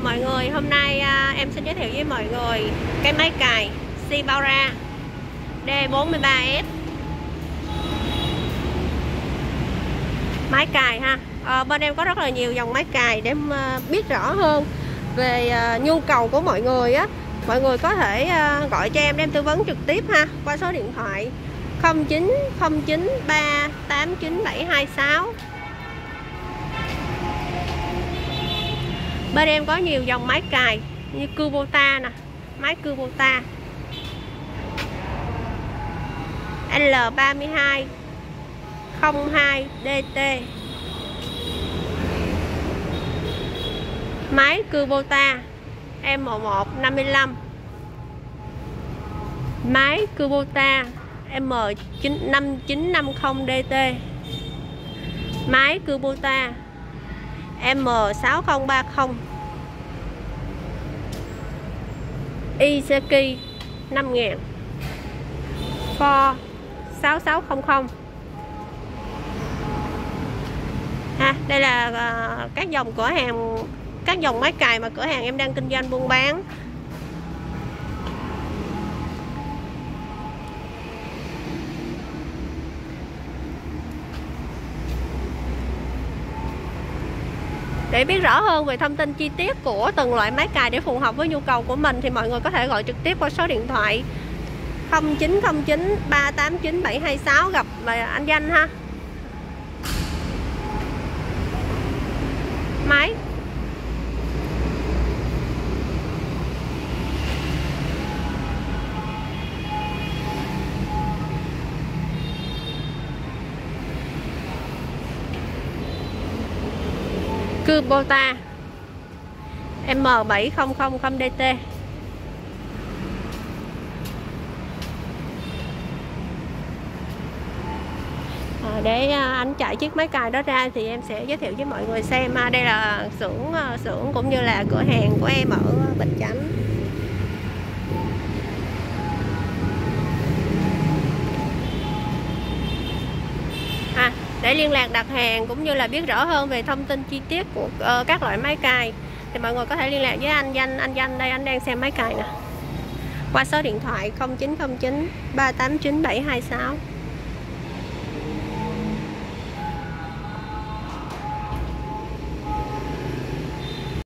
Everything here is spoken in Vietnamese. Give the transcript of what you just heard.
mọi người, hôm nay em xin giới thiệu với mọi người cái máy cày Sybara D43S. Máy cày ha. Bên em có rất là nhiều dòng máy cày để biết rõ hơn về nhu cầu của mọi người á. Mọi người có thể gọi cho em tư vấn trực tiếp ha, qua số điện thoại 0909389726. Bên em có nhiều dòng máy cày như Kubota nè, máy Kubota L32 02 DT, máy Kubota M1155, máy Kubota M5950 DT, máy Kubota M6030, Iseki 5000, Ford 6600 ha. Đây là các dòng cửa hàng, các dòng máy cày mà cửa hàng em đang kinh doanh buôn bán. Để biết rõ hơn về thông tin chi tiết của từng loại máy cày để phù hợp với nhu cầu của mình thì mọi người có thể gọi trực tiếp qua số điện thoại 0909389726 gặp anh Danh ha. Máy Kubota M7000 DT. Để anh chạy chiếc máy cày đó ra thì em sẽ giới thiệu với mọi người xem. Đây là xưởng cũng như là cửa hàng của em ở Bình Chánh. Để liên lạc đặt hàng cũng như là biết rõ hơn về thông tin chi tiết của các loại máy cày thì mọi người có thể liên lạc với anh Danh. Anh Danh đây, anh đang xem máy cày nè, qua số điện thoại 0909389726.